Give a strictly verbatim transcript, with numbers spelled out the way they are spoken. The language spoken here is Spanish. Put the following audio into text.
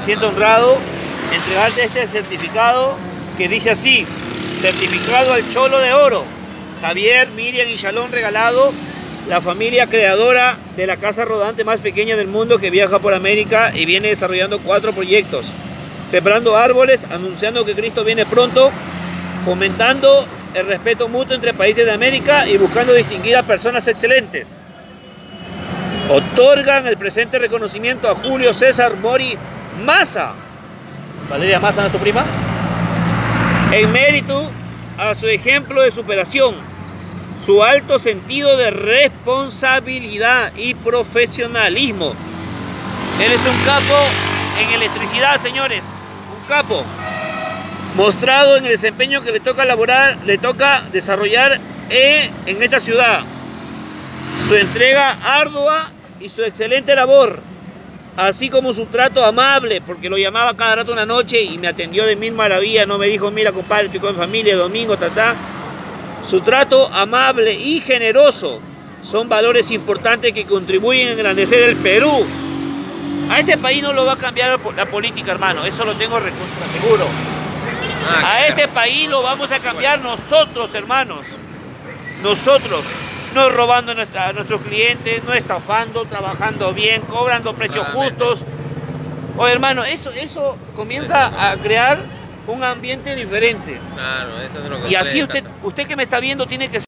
me siento honrado entregarte este certificado que dice así: certificado al Cholo de Oro, Javier, Miriam y Shalom, regalado la familia creadora de la casa rodante más pequeña del mundo, que viaja por América y viene desarrollando cuatro proyectos: sembrando árboles, anunciando que Cristo viene pronto, fomentando el respeto mutuo entre países de América y buscando distinguir a personas excelentes. Otorgan el presente reconocimiento a Julio César Mori Maza, Valeria Maza, ¿no es tu prima?, en mérito a su ejemplo de superación, su alto sentido de responsabilidad y profesionalismo. Él es un capo en electricidad, señores, un capo, mostrado en el desempeño que le toca elaborar, le toca desarrollar en, en esta ciudad. Su entrega ardua y su excelente labor, así como su trato amable, porque lo llamaba cada rato una noche y me atendió de mil maravillas, no me dijo: mira compadre, estoy con familia, domingo, tatá. Su trato amable y generoso son valores importantes que contribuyen a engrandecer el Perú. A este país no lo va a cambiar la política, hermano, eso lo tengo recontra seguro. A este país lo vamos a cambiar nosotros, hermanos. Nosotros, no robando nuestra, a nuestros clientes, no estafando, trabajando bien, cobrando precios justos. Oye, hermano, eso, eso comienza a crear un ambiente diferente. Claro, eso es lo que y así usted, usted que me está viendo tiene que